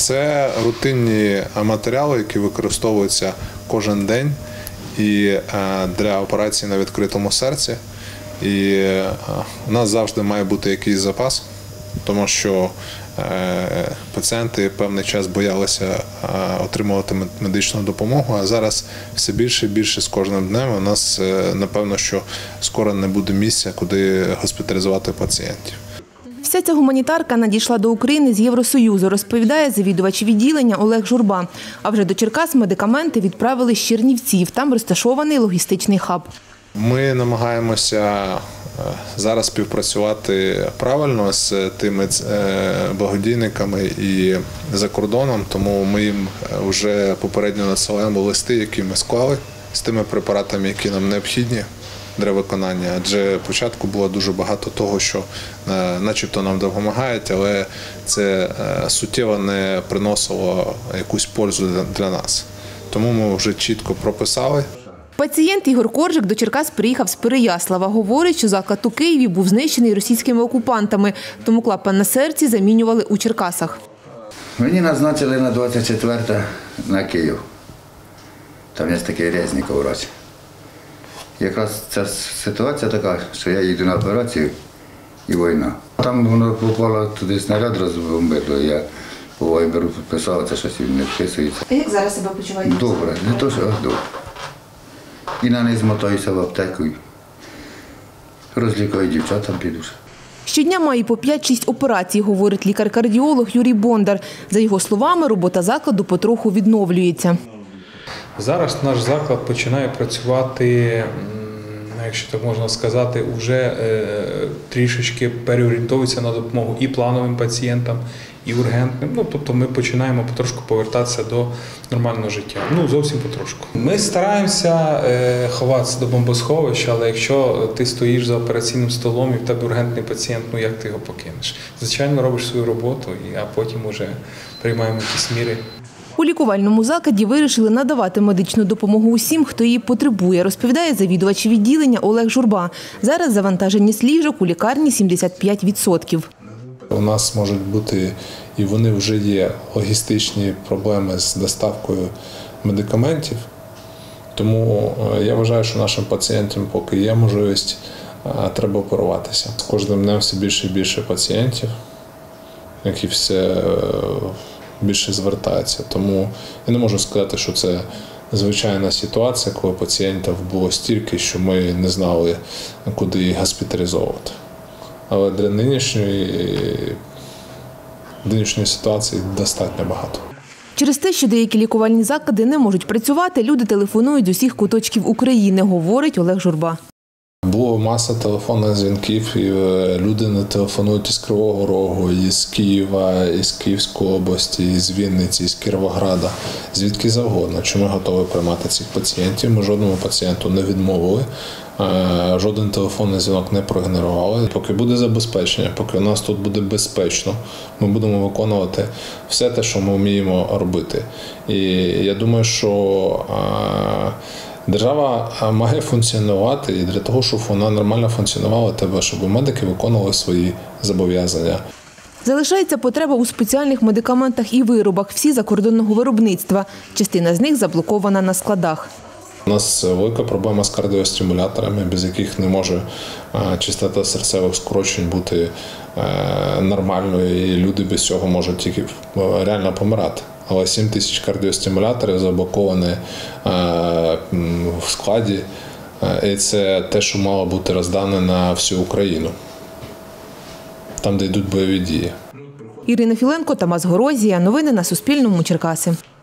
Це рутинні матеріали, які використовуються кожен день і для операцій на відкритому серці. І у нас завжди має бути якийсь запас, тому що пацієнти певний час боялися отримувати медичну допомогу, а зараз все більше і більше з кожним днем у нас, напевно, що скоро не буде місця, куди госпіталізувати пацієнтів. Вся ця гуманітарка надійшла до України з Євросоюзу, розповідає завідувач відділення Олег Журба. А вже до Черкас медикаменти відправили з Чернівців. Там розташований логістичний хаб. Ми намагаємося зараз співпрацювати правильно з тими благодійниками і за кордоном, тому ми їм вже попередньо надсилаємо листи, які ми склали з тими препаратами, які нам необхідні для виконання. Адже спочатку було дуже багато того, що начебто нам допомагають, але це суттєво не приносило якусь пользу для нас. Тому ми вже чітко прописали. Пацієнт Ігор Коржик до Черкас приїхав з Переяслава. Говорить, що заклад у Києві був знищений російськими окупантами, тому клапан на серці замінювали у Черкасах. Мені назначили на 24 на Київ. Там є такий Резніков врач. Якраз ця ситуація така, що я їду на операцію і війна. Там воно попало туди снаряд, розбомбило. Я по вайберу писав, це щось він не вписується. А як зараз себе почуваєте? Добре, не то, що добре. І на неї змотаюся в аптеку. Розлікаю дівчатам, піду. Щодня має по 5-6 операцій, говорить лікар-кардіолог Юрій Бондар. За його словами, робота закладу потроху відновлюється. Зараз наш заклад починає працювати, якщо так можна сказати, вже трішечки переорієнтовується на допомогу і плановим пацієнтам, і ургентним. Тобто ми починаємо потрошку повертатися до нормального життя. Зовсім потрошку. Ми стараємося ховатися до бомбосховища, але якщо ти стоїш за операційним столом і в тебе ургентний пацієнт, як ти його покинеш? Звичайно, робиш свою роботу, а потім вже приймаємо якісь міри. У лікувальному закладі вирішили надавати медичну допомогу усім, хто її потребує, розповідає завідувач відділення Олег Журба. Зараз завантаженість ліжок у лікарні 75%. У нас можуть бути, і вони вже є, логістичні проблеми з доставкою медикаментів. Тому я вважаю, що нашим пацієнтам, поки є можливість, треба оперуватися. З кожним днем все більше і більше пацієнтів, які все більше звертаються. Тому я не можу сказати, що це звичайна ситуація, коли пацієнтів було стільки, що ми не знали, куди їх госпіталізовувати. Але для нинішньої ситуації достатньо багато. Через те, що деякі лікувальні заклади не можуть працювати, люди телефонують з усіх куточків України, говорить Олег Журба. Було маса телефонних дзвінків, і люди не телефонують із Кривого Рогу, із Києва, із Київської області, із Вінниці, із Кіровограда, звідки завгодно. Чи ми готові приймати цих пацієнтів? Ми жодному пацієнту не відмовили, жоден телефонний дзвінок не прогенерували. Поки буде забезпечення, поки у нас тут буде безпечно, ми будемо виконувати все те, що ми вміємо робити. І я думаю, що держава має функціонувати, і для того, щоб вона нормально функціонувала, треба, щоб медики виконували свої зобов'язання. Залишається потреба у спеціальних медикаментах і виробах, всі закордонного виробництва. Частина з них заблокована на складах. У нас велика проблема з кардіостимуляторами, без яких не може частота серцевих скорочень бути нормальною, і люди без цього можуть тільки реально помирати. Але 7 тисяч кардіостимуляторів заблоковані в складі, і це те, що мало бути роздане на всю Україну, там, де йдуть бойові дії. Ірина Філенко, Тамас Горозія. Новини на Суспільному. Черкаси.